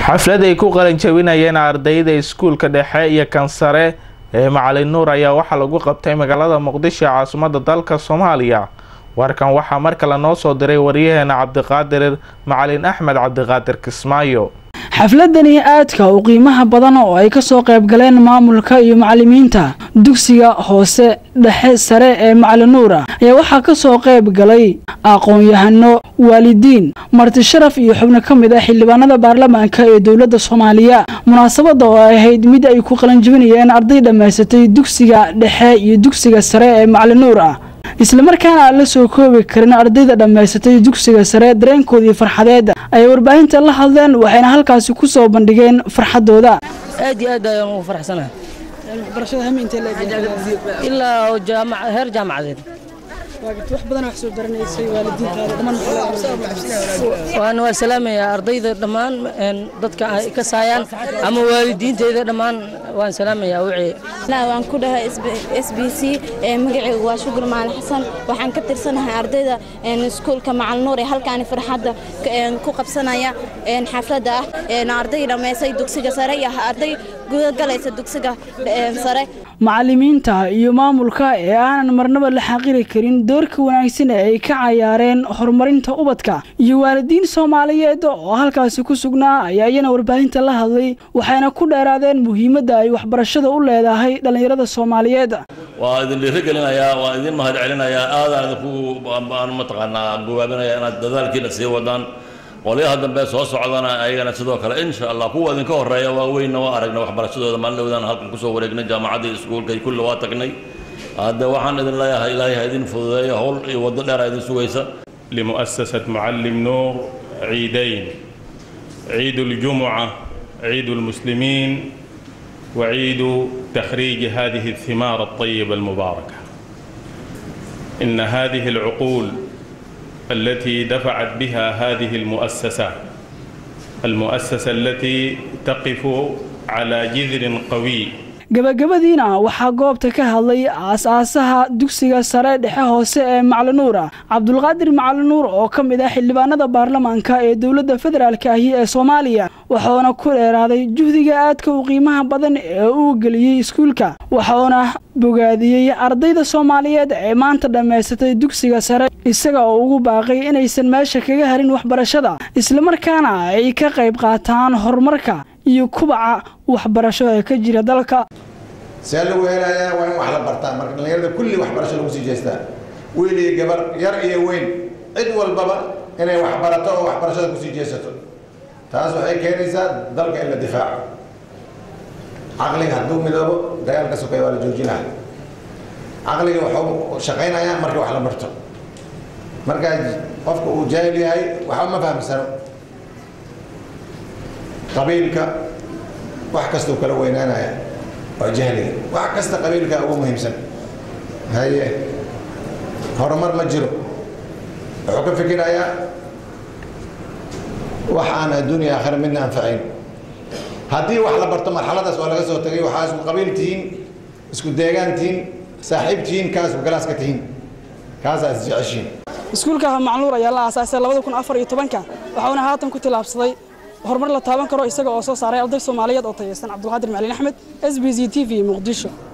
xaflad ay ku qalin jabinayeen ardayda iskuulka dhexe iyo kan sare ee Macalin Nuur ayaa waxa lagu qabtay magaalada Muqdisho caasimadda dalka Soomaaliya. warkan waxa markale noo soo diray wariyaheena Cabdiqaadir Macalin Axmed Cabdiqaadir Kismaayo. xafladani aadka u qiimaha badan oo ay ka soo qayb galeen maamulka iyo macallimiinta dugsiga hoose dhexe sare ee Macalin Nuur ayaa waxa ka soo qayb galay aqoon-yahano waalidiin marti sharaf iyo xubno kamid ah xildhibaanada baarlamaanka ee dawladda Soomaaliya. munaasabada oo ahayd mid ay ku qalin jabinayeen arday dhameysatay dugsiga dhexe iyo dugsiga sare ee Macalin Nuur isla markaana la soo koobi karin ardayda dhameysatay dugsiga sare dareenkoodii farxadeed ay warbaahinta la hadleen waxayna halkaas ku soo bandhigeen farxadooda. aad iyo aad ayaan u faraxsanahay barashada hamiinta ilaa heer jaamacadeed wax badan wax soo baranaysay waalidiinta dhamaan waan salaamayaa ardayda dhamaan dadka ay ka saayaan ama waalidiinteeda dhamaan waan salaamayaa waan ku dhahay SBC magacaygu waa Shukur Maal Xasan waxaan ka tirsanahay ardayda iskuulka Macalin Nuur ee halkaan farxadda ku qabsanaya xafladda ardayda dhameysay dugsiga sare iyo arday galaysa dugsiga sare. macallimiinta iyo maamulka ee aanan marnaba la xaqiri karin doorka wanaagsan ee ay ka cayaareen horumarinta ubadka iyo waalidiin Soomaaliyeed oo halkaas ku sugnaa ayaa iyana warbaahinta la hadlay waxayna ku dheeraadeen muhiimadda ay waxbarashada u leedahay dhalinyarada Soomaaliyeed. waa idin dhiirigelinayaa waa idin mahadcelinayaa aadaan ku mataqaanaa go'aaminaya inaad dadaalkiina sii wadaan qoliyaha dambe soo socdana ayagana sidoo kale insha Allah kuwa idin ka horeeya waa weyn oo aragna waxbarashadooda maalin halkan ku soo wareegnay jaamacadda iskuulka ay kullu waa tagnay hadda waxaan idin leeyahay Ilaahay idin fududeeyo hawl iyo wada dheer idin sugaysa. لمؤسسة معلم نور عيدين عيد الجمعة عيد المسلمين وعيد تخريج هذه الثمار الطيبة المباركة. إن هذه العقول التي دفعت بها هذه المؤسسة التي تقف على جذر قوي. gabagabadiina waxaa goobta ka hadlay aasaasaha dugsiga sare dhexe hoose ee Macalin Nuur Cabdulqaadir Macalin Nuur oo kamid ah xildhibaanada baarlamaanka ee dawladda federaalka ah ee Soomaaliya waxaana ku dheeraaday juhdiga aadka u qiimaha badan ee uu galiyay iskuulka waxaana bogaadiyay ardayda Soomaaliyeed ee maanta dhameysatay dugsiga sare isaga oo ugu baaqay inaysan meesha kaga harin waxbarashada isla markaana ay ka qayb qaataan horumarka iyo kubaca waxbarasho ee ka jira dalka. seel lagu helayaa waa in wax la bartaa marka dhalinyarada kulli waxbarasho lagu sii jeestaa wiil iyo gabar yar iyo weyn cid walbaba inay wax barato oo waxbarashada ku sii jeesato taas waxay keenaysaa dalka in la difaaco aqliga hadduu midoobo dagaalka sokay waa la joojinaa aqliga wuxuu shaqaynayaa marka wax la barto marka qofka uu jaahil yahay waxa ma fahamsano qabiilka wax kasta kala weynaanaya oo jahliga wax kasta qabiilka ugu muhiimsan haye horumar ma jiro wuxuu ka fikirayaa wax aan adduunyo aakhir midna anfacayn haddii wax la barto marxaladaas waa laga soo tagay waxaa isku qabiil tihiin isku deegaan tihiin saaxiib tihiin kaas galaaska tihiin kaasaa isjeceshiin. iskuulka Macalin Nuur ayaa la aasaasay 2014 waxaana haatan ku tilaabsaday horumar la taaban karo isaga oo soo saaray arday Soomaaliyeed oo tayeysan. Cabdiqaadir Macalin Axmed SBC TV Muqdisho.